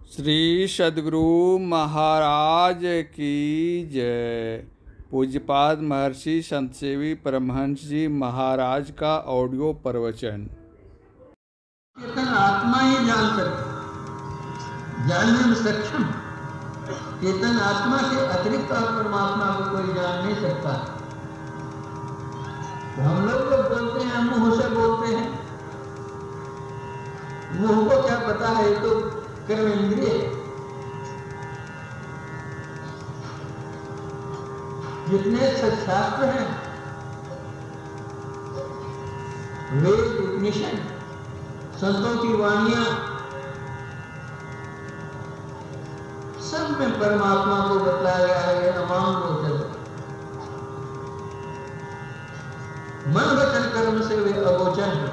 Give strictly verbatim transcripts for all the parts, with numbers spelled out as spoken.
श्री सद्गुरु महाराज की जय। पूज्यपाद महर्षि संतसेवी परमहंस जी महाराज का ऑडियो प्रवचन। चेतन आत्मा ही जान सकती, जानने में सक्षम। चेतन आत्मा के अतिरिक्त और परमात्मा को कोई जान नहीं सकता। तो हम लोग जब बोलते हैं, मुंह से बोलते हैं, मुंह को क्या पता है, तो कर्म इंद्रिय। जितने शास्त्र हैं, वेद उपनिषद, संतों की वाणियां, सब में परमात्मा को बतलाया गया है। अमाम गोचर, मन वचन कर्म से वे अगोचर हैं।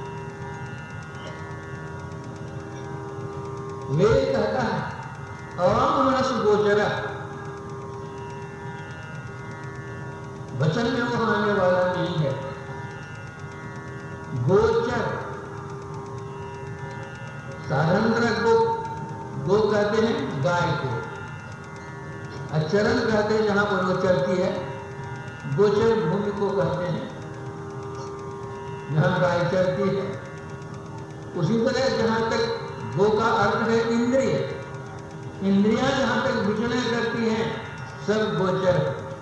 वेद कहता है अवाम मनस गोचरा, वचन में वो आने वाला नहीं है। गोचर साधारणतः गो गो कहते हैं गाय को, अचरण कहते हैं जहां पर वो चलती है। गोचर भूमि को कहते हैं जहां गाय चलती है। उसी तरह जहां तक गो का अर्थ है इंद्रिय, इंद्रियां जहां तक विचरण करती हैं, सब गोचर।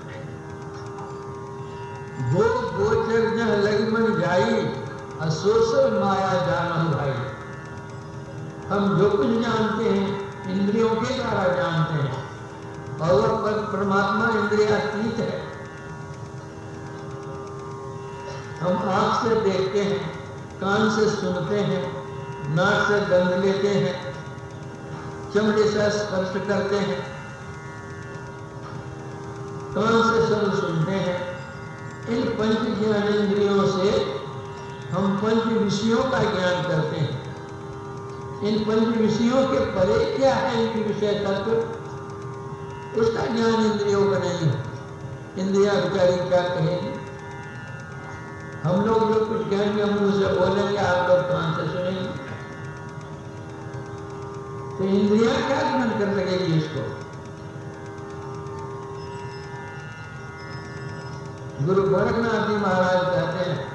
गो गोचर जह लग मन जाई, असोसल माया जान भाई। हम जो कुछ जानते हैं इंद्रियों के द्वारा जानते हैं, और वह परमात्मा इंद्रियातीत है। हम आंख से देखते हैं, कान से सुनते हैं, नाक से गंध लेते हैं, चमड़े से स्पर्श करते हैं, कान से शब्द सुनते हैं। इन पंच ज्ञानेंद्रियों से हम पंच विषयों का ज्ञान करते हैं। इन पंच विषयों के परे क्या है इनके विषय तत्व, उसका ज्ञान इंद्रियों का नहीं है। इंद्रिया विचारी क्या कहेगी? हम लोग जो कुछ कहेंगे मुंह से बोलेंगे, आप लोग कान से सुनेंगे, तो इंद्रिया क्या ग्रहण कर सकेगी इसको? गुरु गोरखनाथ जी महाराज कहते हैं,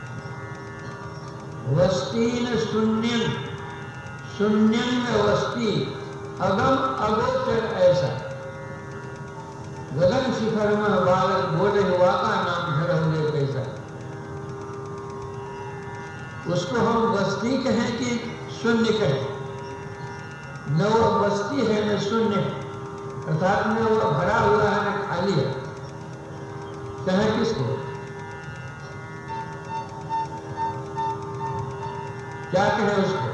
वस्तीन शून्यम शून्यम में वस्ती, अगम अगोचर ऐसा। गगन शिखर में बालक बोले हुआ का नाम धरंगे कैसा। उसको हम वस्ती कहें कि शून्य कहें, न वो वस्ती है न शून्य है, अर्थात न वो भरा हुआ है न खाली है। कहें किसको? क्या कहें उसको?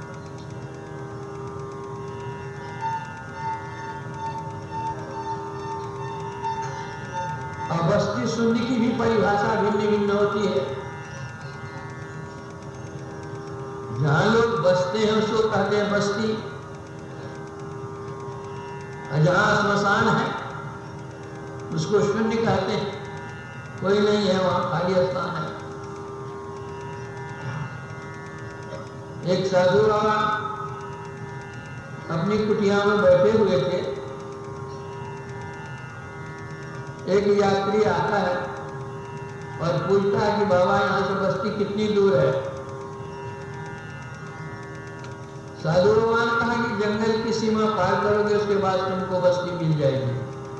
अब वस्ती शून्य की भी परिभाषा भिन्न भिन्न होती है। जहां लोग बसते हैं उसको कहते हैं बस्ती, और जहां श्मशान है उसको शून्य कहते हैं। कोई नहीं है, वहां खाली स्थान है। एक साधु बाबा अपनी कुटिया में बैठे हुए थे। एक यात्री आता है और पूछता है कि बाबा यहाँ से बस्ती कितनी दूर है? साधु बाबा ने कहा कि जंगल की सीमा पार करोगे उसके बाद तुमको बस्ती मिल जाएगी।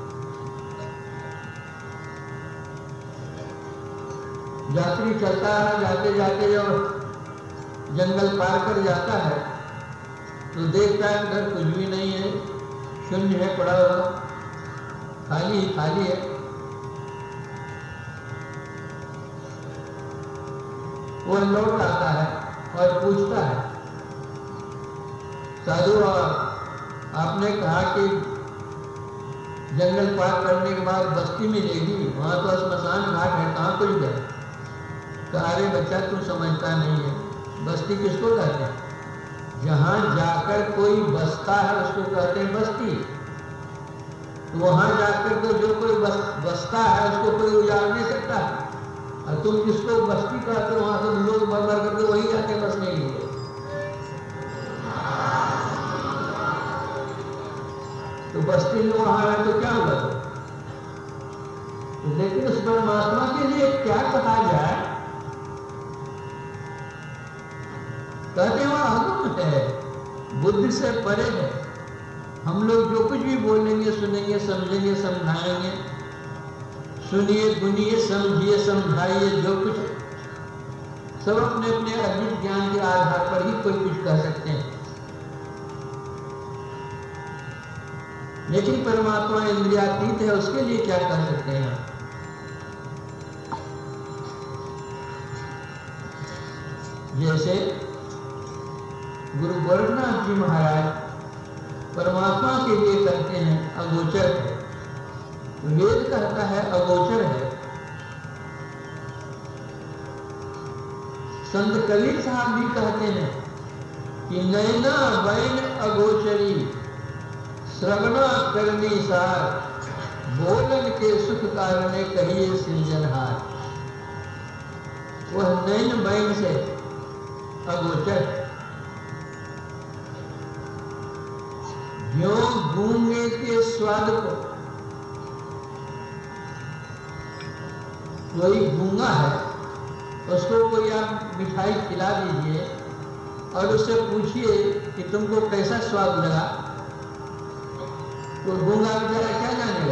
यात्री चलता है, जाते जाते जब जंगल पार कर जाता है तो देखता है उधर कुछ भी नहीं है, शून्य है, पड़ा हुआ, खाली ही खाली है। वो लौट आता है और पूछता है, साधु आपने कहा कि जंगल पार करने के बाद बस्ती मिलेगी, वहां तो श्मशान घाट है, कहाँ कुछ गए? कहा अरे बच्चा तू समझता नहीं है, बस्ती किसको कहते हैं? जहां जाकर कोई बसता है उसको कहते हैं बस्ती। तो वहां जाकर तो जो कोई बस, बसता है उसको कोई उजाड़ नहीं सकता। और तुम जिसको बस्ती कहते हो वहां से लोग मर मर करके वही जाके बसने लिए। तो बस्ती में वहां है तो क्या हुआ? तो लेकिन उस परमात्मा के लिए क्या कहा जाए? कहते वह अगम है, बुद्धि से परे है। हम लोग जो कुछ भी बोलेंगे, सुनेंगे, समझेंगे, समझाएंगे, सुनिए, गुनिए, समझिए, समझाइए, जो कुछ सब अपने अपने अर्जित ज्ञान के आधार पर ही कोई कुछ कह सकते हैं। लेकिन परमात्मा इंद्रियातीत है, उसके लिए क्या कह सकते हैं? जैसे गुरु गोरखनाथ जी महाराज परमात्मा के लिए कहते हैं अगोचर है। वेद कहता है अगोचर है। संत कबीर साहब भी कहते हैं कि नैना बैन अगोचरी, श्रवणा करनी सार, बोलन के सुख कारणे कहिए सृजनहार। वह नैन बैन से अगोचर, ज्यों गूंगे के स्वाद को, कोई गूंगा है, उसको कोई आप मिठाई खिला दीजिए और उससे पूछिए कि तुमको कैसा स्वाद लगा, तो गूंगा बेचारा क्या जानेगा?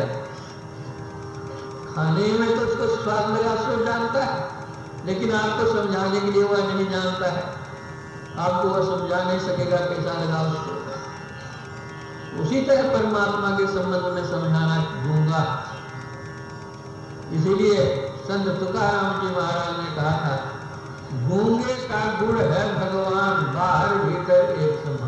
खाने में तो उसको स्वाद लगा सो जानता है, लेकिन आपको समझाने के लिए वह नहीं जानता है। आपको वह समझा नहीं सकेगा कैसा लगा उसको। उसी तरह परमात्मा के संबंध में समझाना गूंगा। इसीलिए संत तुकाराम जी महाराज ने कहा था, गूंगे का गुण है भगवान, बाहर भीतर एक समान।